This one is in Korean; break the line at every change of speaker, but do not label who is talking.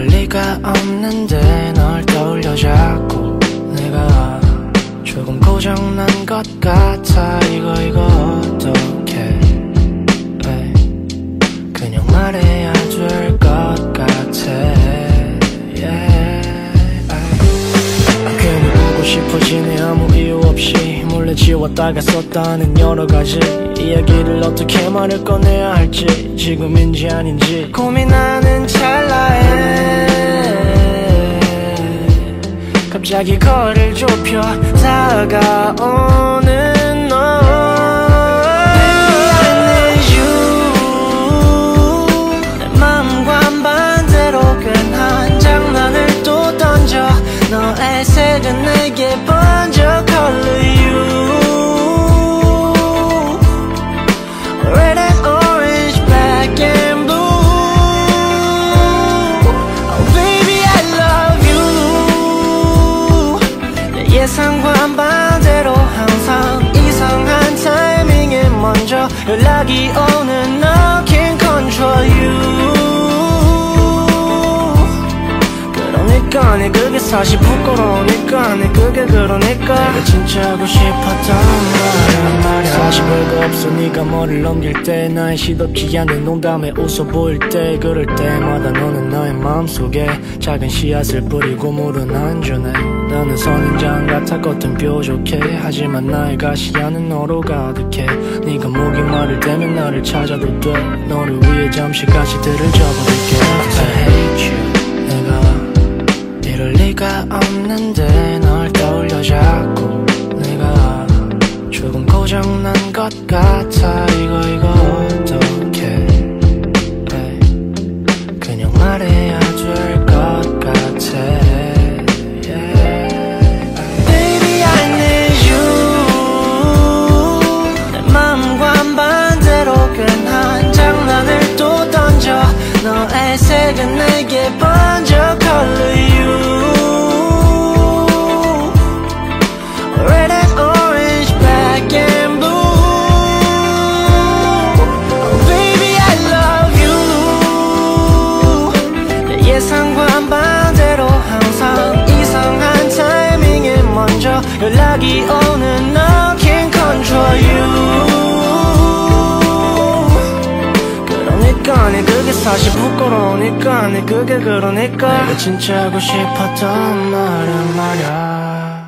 리가 없는데 널 떠올려 자꾸 내가 조금 고장난 것 같아. 이거 어떡해. 그냥 말해야 될 것 같아. 괜히 보고 싶어지네 아무 이유 없이. 몰래 지웠다가 썼다는 여러 가지 이야기를 어떻게 말을 꺼내야 할지 지금인지 아닌지 고민하는 찰나에 갑자기 거리를 좁혀 다가오는 너. Baby I need you. 내 맘과 반대로 괜한 장난을 또 던져. 너의 색은 내게 번져. Color you red and orange, black and blue. Oh baby I love you. 내 예상과 반대로 항상 이상한 타이밍에 먼저 연락이 오는 너 can't control you. 그러니까 내 그게 사실 부끄러우니까 내 그게 그러니까 내가 진짜 하고 싶었던 말이야. 사실 별거 없어 네가 머리를 넘길 때 나의 시덥지 않은 농담에 웃어 보일 때 그럴 때마다 너는 나의 마음속에 작은 씨앗을 뿌리고 물은 안 주네. 나는 선인장 같아 겉은 뾰족해 하지만 나의 가시야는 너로 가득해. 네가 목이 마를 때면 나를 찾아도 돼. 너를 위해 잠시 가시들을 접어둘게. I hate you. 내가 이럴 리가 없는데 널 떠올려 자꾸 내가 조금 고장난 것 같아. 이거 어떡해. 그냥 말해야 될 것 같아. Baby I need you. 내 맘과 반대로 괜한 장난을 또 던져. 너의 색은 내게 번져. Color you red and orange, black and blue. Oh baby I love you. 내 예상과 반대로 항상 이상한 타이밍에 먼저 연락이 오는 너 can't control you. 그러니까 내 그게 사실 부끄러우니까 내 그게 그러니까 내가 진짜 하고 싶었던 말은 말야.